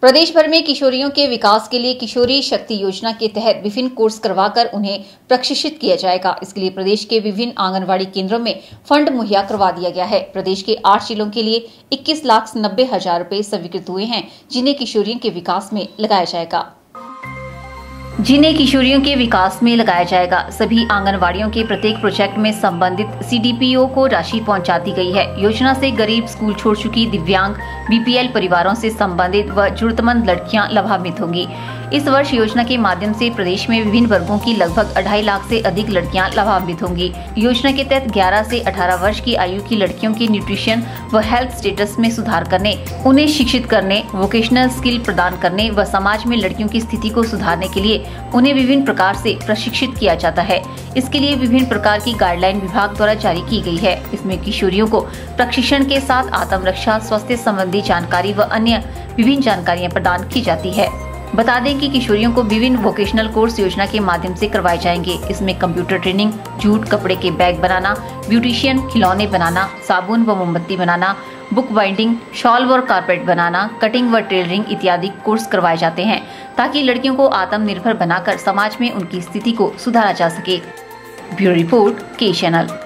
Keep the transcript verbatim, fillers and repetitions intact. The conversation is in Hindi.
प्रदेश भर में किशोरियों के विकास के लिए किशोरी शक्ति योजना के तहत विभिन्न कोर्स करवाकर उन्हें प्रशिक्षित किया जाएगा। इसके लिए प्रदेश के विभिन्न आंगनवाड़ी केंद्रों में फंड मुहैया करवा दिया गया है। प्रदेश के आठ जिलों के लिए इक्कीस लाख नब्बे हजार रुपए स्वीकृत हुए हैं, जिन्हें किशोरियों के विकास में लगाया जाएगा जिन्हें किशोरियों के विकास में लगाया जाएगा। सभी आंगनवाड़ियों के प्रत्येक प्रोजेक्ट में संबंधित सीडीपीओ को राशि पहुंचा दी गई है। योजना से गरीब, स्कूल छोड़ चुकी, दिव्यांग, बीपीएल परिवारों से संबंधित व जरूरतमंद लड़कियां लाभान्वित होंगी। इस वर्ष योजना के माध्यम से प्रदेश में विभिन्न वर्गों की लगभग अढ़ाई लाख से अधिक लड़कियां लाभान्वित होंगी। योजना के तहत ग्यारह से अठारह वर्ष की आयु की लड़कियों की न्यूट्रिशन व हेल्थ स्टेटस में सुधार करने, उन्हें शिक्षित करने, वोकेशनल स्किल प्रदान करने व समाज में लड़कियों की स्थिति को सुधारने के लिए उन्हें विभिन्न प्रकार से प्रशिक्षित किया जाता है। इसके लिए विभिन्न प्रकार की गाइडलाइन विभाग द्वारा जारी की गई है। इसमें किशोरियों को प्रशिक्षण के साथ आत्मरक्षा, स्वास्थ्य संबंधी जानकारी व अन्य विभिन्न जानकारियां प्रदान की जाती है। बता दें कि किशोरियों को विभिन्न वोकेशनल कोर्स योजना के माध्यम से करवाए जाएंगे। इसमें कंप्यूटर ट्रेनिंग, जूट कपड़े के बैग बनाना, ब्यूटिशियन, खिलौने बनाना, साबुन व मोमबत्ती बनाना, बुक बाइंडिंग, शॉल और कारपेट बनाना, कटिंग व टेलरिंग इत्यादि कोर्स करवाए जाते हैं, ताकि लड़कियों को आत्मनिर्भर बनाकर समाज में उनकी स्थिति को सुधारा जा सके। ब्यूरो रिपोर्ट, के चैनल।